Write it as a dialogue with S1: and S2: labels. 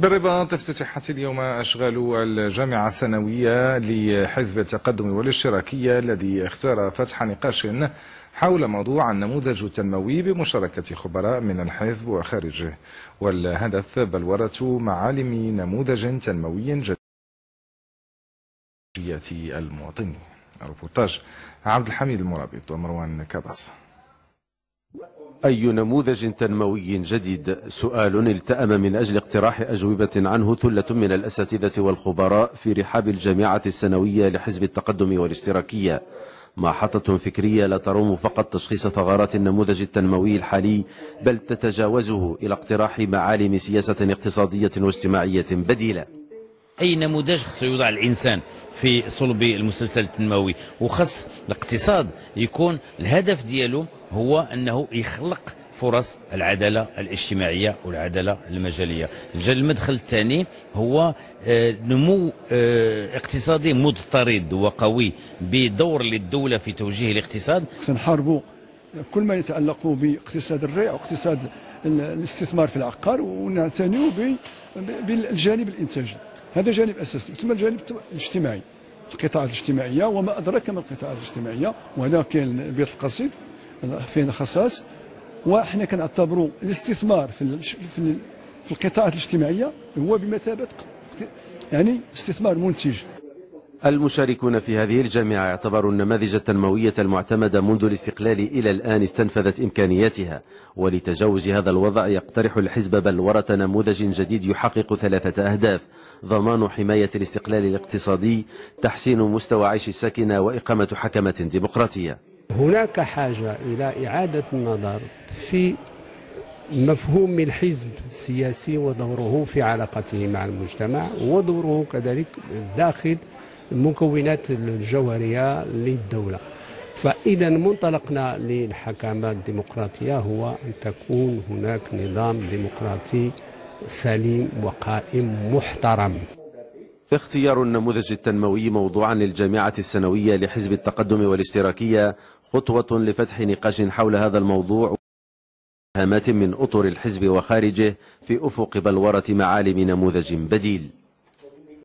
S1: بالرباط افتتحت اليوم أشغال الجامعة السنوية لحزب التقدم والاشتراكية، الذي اختار فتح نقاش حول موضوع النموذج التنموي بمشاركة خبراء من الحزب وخارجه، والهدف بلورة معالم نموذج تنموي جدية المواطنين. روبورتاج عبد الحميد المرابط ومروان كاباس.
S2: أي نموذج تنموي جديد؟ سؤال التأم من أجل اقتراح أجوبة عنه ثلة من الأساتذة والخبراء في رحاب الجامعة السنوية لحزب التقدم والاشتراكية، محطة فكرية لا تروم فقط تشخيص ثغرات النموذج التنموي الحالي، بل تتجاوزه إلى اقتراح معالم سياسة اقتصادية واجتماعية بديلة.
S3: أي نموذج خصو يوضع الإنسان في صلب المسلسل التنموي، وخص الاقتصاد يكون الهدف ديالو هو أنه يخلق فرص العدالة الاجتماعية والعدالة المجالية. المدخل الثاني هو نمو اقتصادي مضطرد وقوي بدور للدولة في توجيه الاقتصاد.
S4: سنحاربوا كل ما يتعلق باقتصاد الريع واقتصاد الاستثمار في العقار، ونعتنيوا بالجانب الإنتاجي. هذا جانب أساسي. ثم الجانب الاجتماعي، القطاعات الاجتماعية وما أدراك ما القطاعات الاجتماعية، وهنا كاين البيت القصيد فيه خصائص، وحنا كنعتبروا الاستثمار في القطاعات الاجتماعية هو بمثابة يعني استثمار منتج.
S2: المشاركون في هذه الجامعة اعتبروا النماذج التنموية المعتمدة منذ الاستقلال إلى الآن استنفذت إمكانياتها، ولتجاوز هذا الوضع يقترح الحزب بلورة نموذج جديد يحقق 3 أهداف: ضمان حماية الاستقلال الاقتصادي، تحسين مستوى عيش الساكنة، وإقامة حكمة ديمقراطية.
S5: هناك حاجة إلى إعادة النظر في مفهوم الحزب السياسي ودوره في علاقته مع المجتمع، ودوره كذلك داخل المكونات الجوهرية للدولة. فإذا منطلقنا للحكامة الديمقراطية هو أن تكون هناك نظام ديمقراطي سليم وقائم محترم.
S2: اختيار النموذج التنموي موضوعا للجامعة السنوية لحزب التقدم والاشتراكية خطوة لفتح نقاش حول هذا الموضوع، هامات من أطر الحزب وخارجه في أفق بلورة معالم نموذج بديل.